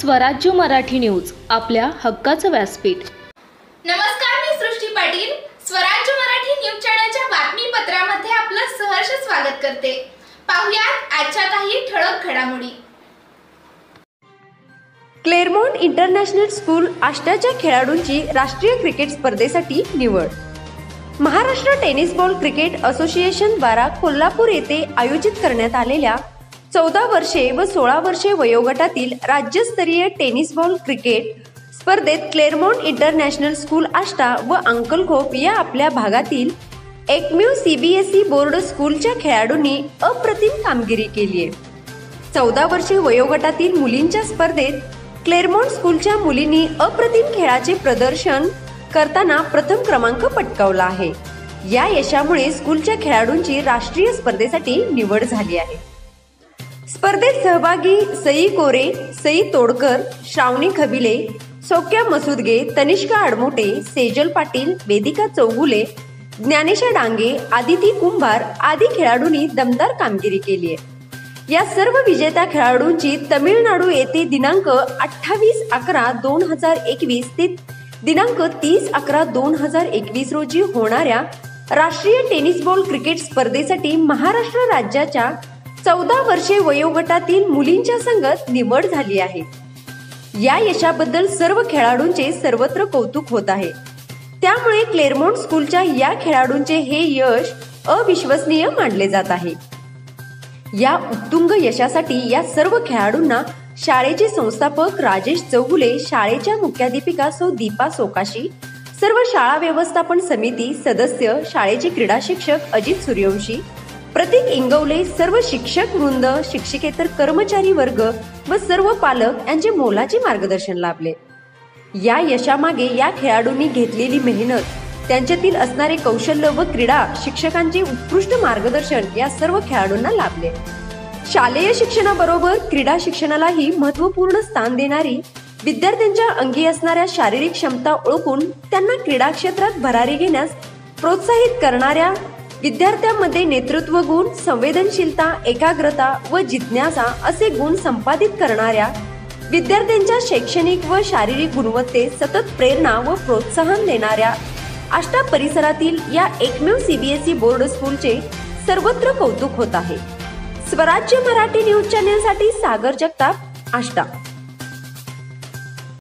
स्वराज्य मराठी न्यूज, आपल्या हक्काचं व्यासपीठ। नमस्कार, मी सृष्टी पाटील स्वराज्य मराठी न्यूज चॅनलच्या बातमीपत्रामध्ये आपलं सहर्ष स्वागत करते। पाहुयात आजच्या काही ठळक घडामोडी। क्लेरमॉन्ट इंटरनॅशनल स्कूल आष्टाच्या खेळाडूंची राष्ट्रीय क्रिकेट स्पर्धेसाठी निवड। Maharashtra tennis ball cricket association द्वारा कोल्हापूर येथे आयोजित करण्यात आलेल्या 14 वर्षे व 16 वर्षे वयोगटातील राज्यस्तरीय टेनिस बॉल क्रिकेट स्पर्धेत क्लेरमॉन्ट इंटरनॅशनल स्कूल आष्टा व अंकलखोप या आपल्या भागातील एकमेव CBSE बोर्ड स्कूलच्या खेळाडूंनी अप्रतिम कामगिरी केली आहे। 14 वर्षे वयोगटातील मुलींच्या स्पर्धेत क्लेरमॉन्ट स्कूलच्या मुलींनी अप्रतिम खेळाचे प्रदर्शन करताना प्रथम क्रमांक पटकावला आहे। या यशामुळे स्कूलच्या खेळाडूंची राष्ट्रीय स्पर्धेसाठी निवड झाली आहे। स्पर्धेत सहभागी सई कोरे, सई तोडकर, श्रावणी खबिले, सौक्या मसुदगे, तनिष्का आडमोटे, सेजल पाटील, वेदिका चौगुले, ज्ञानेशा डांगे, आदिती कुंभार आदी खेळाडूंनी दमदार कामगिरी केली आहे। या सर्व विजेत्या खेळाडूंची तमिळनाडू येथे दिनांक 28/11/2021 ते दिनांक 30/11/2021 रोजी होणाऱ्या राष्ट्रीय टेनिस बॉल क्रिकेट स्पर्धेसाठी महाराष्ट्र राज्याच्या 14 वर्षे वयोगटातील मुलींच्या संघात निवड झाली आहे। या यशाबद्दल सर्व खेळाडूंचे सर्वत्र कौतुक होत आहे। त्यामुळे क्लेरमॉन्ट स्कूलच्या या खेळाडूंचे हे यश अविश्वसनीय मानले जात आहे। या उत्तुंग यशासाठी या सर्व खेळाडूंना शाळेचे संस्थापक राजेश चौगुले, शाळेच्या मुख्याध्यापिका सौ दीपा सोकाशी, सर्व शाळा व्यवस्थापन समिती सदस्य, शाळेचे क्रीडा शिक्षक अजित सूर्यवंशी, प्रतीक इंगवले, सर्व शिक्षक वृंद, शिक्षकेतर कर्मचारी वर्ग व सर्व पालक यांचे मोलाचे मार्गदर्शन लाभले। या यशामागे या खेळाडूंनी घेतलेली मेहनत, त्यांच्यातील असणारे कौशल्य व क्रीडा शिक्षकांचे उत्कृष्ट मार्गदर्शन या सर्व खेळाडूंना लाभले। शालेय शिक्षणाबरोबर क्रीडा शिक्षणालाही महत्त्वपूर्ण स्थान देणारी, विद्यार्थ्यांच्या अंगी असणाऱ्या शारीरिक क्षमता ओळखून त्यांना क्रीडा क्षेत्रात भरारी घेण्यास प्रोत्साहित करणाऱ्या, विद्यार्थ्यांमध्ये नेतृत्व गुण, संवेदनशीलता, एकाग्रता व जिज्ञासा असे गुण संपादित करणाऱ्या, विद्यार्थ्यांच्या शैक्षणिक व शारीरिक गुणवत्तेत सतत प्रेरणा व प्रोत्साहन देणाऱ्या आष्टा परिसरातील या एकमेव CBSE बोर्ड स्कूलचे सर्वत्र कौतुक होत आहे। स्वराज्य मराठी न्यूज चॅनलसाठी सागर जगताप, आष्टा।